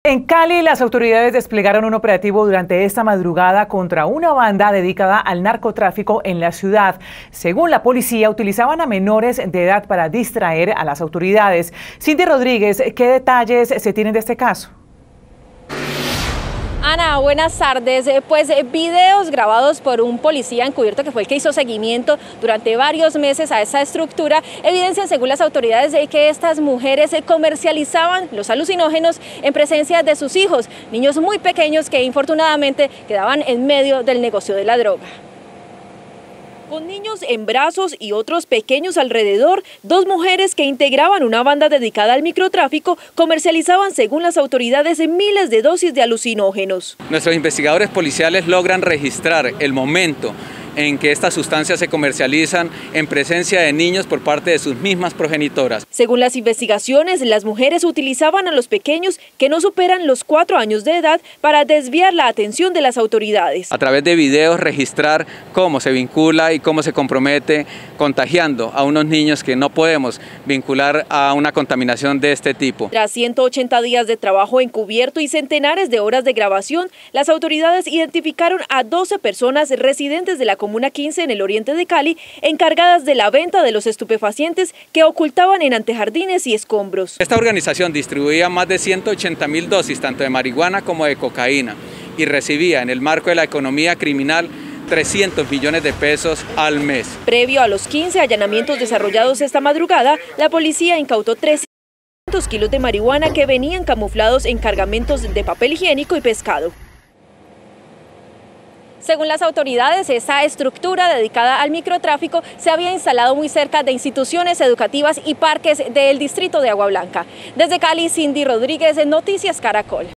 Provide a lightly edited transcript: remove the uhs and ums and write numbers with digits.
En Cali, las autoridades desplegaron un operativo durante esta madrugada contra una banda dedicada al narcotráfico en la ciudad. Según la policía, utilizaban a menores de edad para distraer a las autoridades. Cindy Rodríguez, ¿qué detalles se tienen de este caso? Ana, buenas tardes. Pues videos grabados por un policía encubierto que fue el que hizo seguimiento durante varios meses a esta estructura evidencian, según las autoridades, que estas mujeres comercializaban los alucinógenos en presencia de sus hijos, niños muy pequeños que infortunadamente quedaban en medio del negocio de la droga. Con niños en brazos y otros pequeños alrededor, dos mujeres que integraban una banda dedicada al microtráfico comercializaban, según las autoridades, miles de dosis de alucinógenos. Nuestros investigadores policiales logran registrar el momento en que estas sustancias se comercializan en presencia de niños por parte de sus mismas progenitoras. Según las investigaciones, las mujeres utilizaban a los pequeños que no superan los 4 años de edad para desviar la atención de las autoridades. A través de videos registrar cómo se vincula y cómo se compromete contagiando a unos niños que no podemos vincular a una contaminación de este tipo. Tras 180 días de trabajo encubierto y centenares de horas de grabación, las autoridades identificaron a 12 personas residentes de la Comuna 15 en el oriente de Cali, encargadas de la venta de los estupefacientes que ocultaban en antejardines y escombros. Esta organización distribuía más de 180.000 dosis tanto de marihuana como de cocaína y recibía en el marco de la economía criminal 300 millones de pesos al mes. Previo a los 15 allanamientos desarrollados esta madrugada, la policía incautó 300 kilos de marihuana que venían camuflados en cargamentos de papel higiénico y pescado. Según las autoridades, esta estructura dedicada al microtráfico se había instalado muy cerca de instituciones educativas y parques del distrito de Agua Blanca. Desde Cali, Cindy Rodríguez, Noticias Caracol.